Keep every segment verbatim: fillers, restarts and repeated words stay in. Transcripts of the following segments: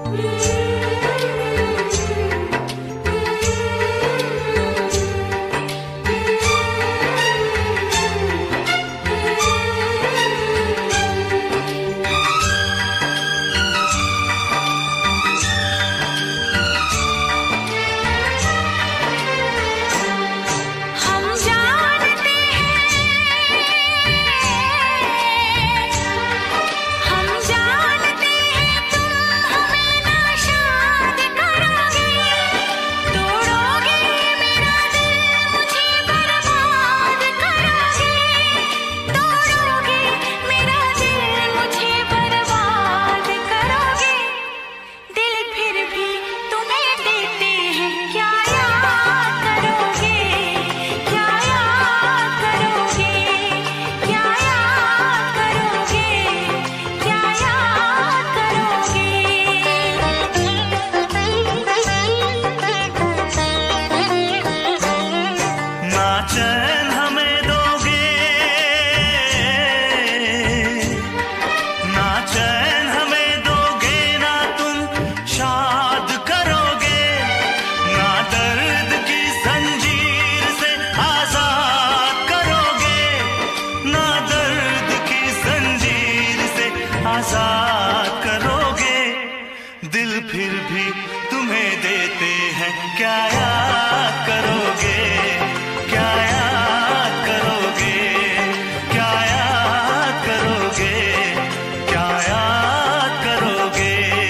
आजाद करोगे, दिल फिर भी तुम्हें देते हैं, क्या याद करोगे, क्या याद करोगे, क्या याद करोगे, क्या याद करोगे।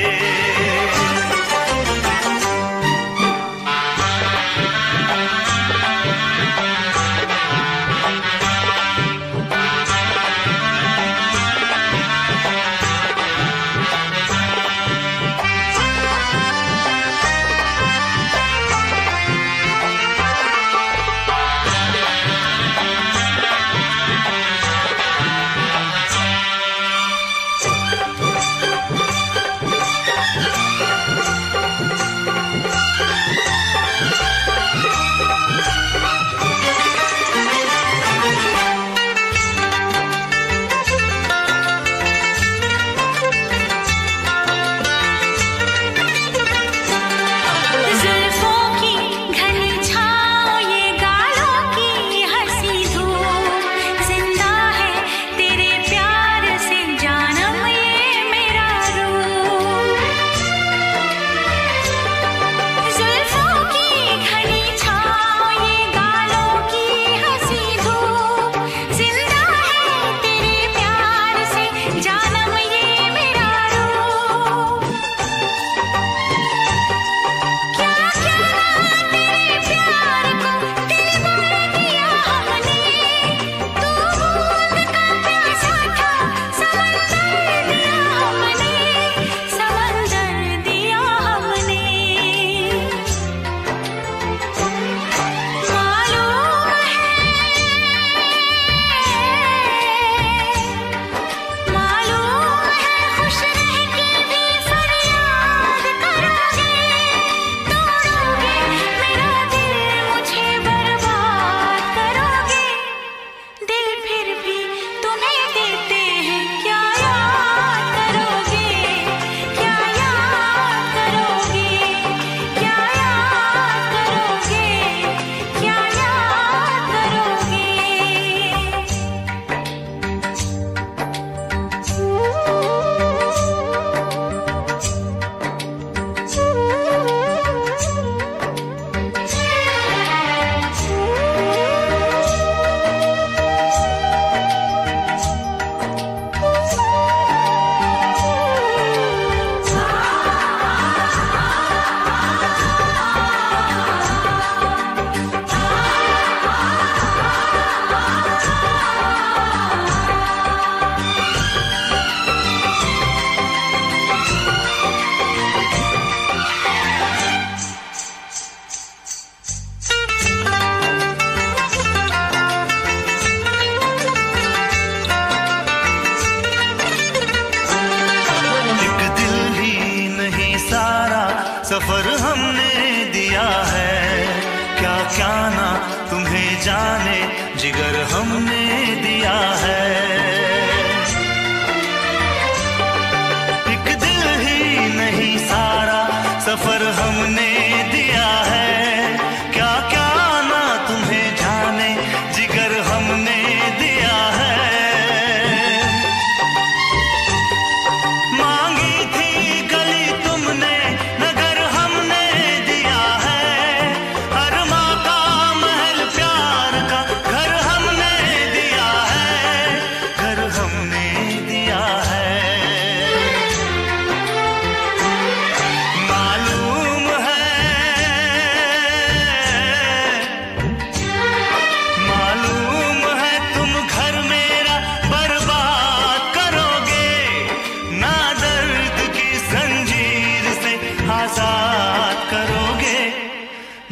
सफर हमने दिया है, क्या क्या ना तुम्हें जाने जिगर हमने दिया है। एक दिल ही नहीं सा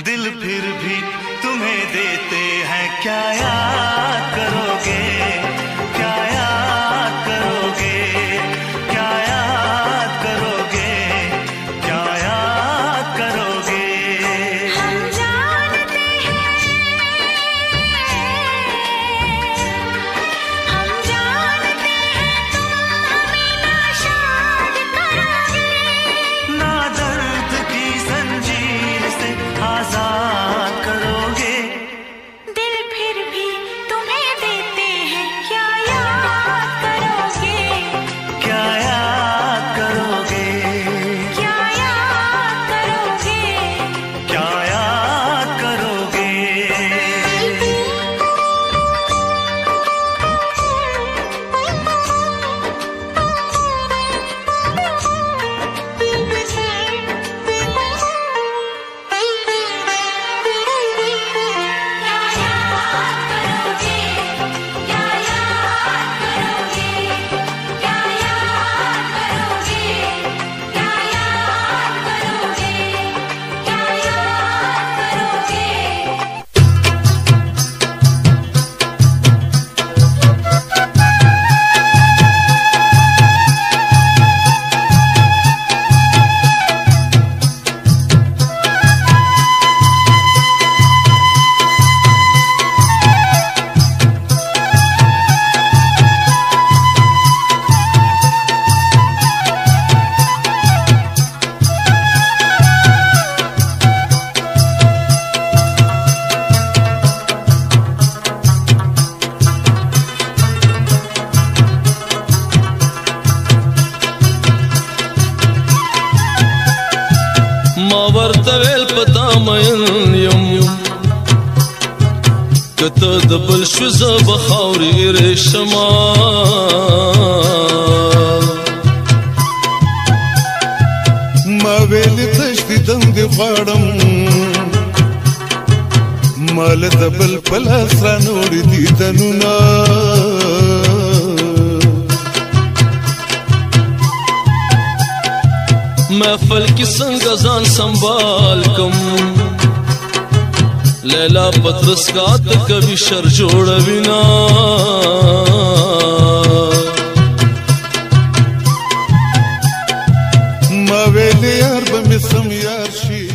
दिल फिर भी तुम्हें देते हैं, क्या याद करोगे, क्या याद करोगे, क्या याद करोगे, क्या याद करोगे। हम जानते हैं, हम जानते हैं तुम हमें नाशाद करोगे। ना दर्द की जंजीर से आजाद करोगे, दिल फिर भी तुम्हें देते हैं, क्या याद करोगे, क्या याद करोगे, क्या याद करोगे। क्या याद करोगे। मावर्तवेल पता मयन यम कत दबल शुज बखावरी रेशमा मावेल तश्ती दंग फाड़म माल दबल पलासरा नोड़ी दी तनुना महफल की संगजान संभाल कम लैला पत्रस का त कभी शर जोड़ बिना मावेल यार बमिसम यार शी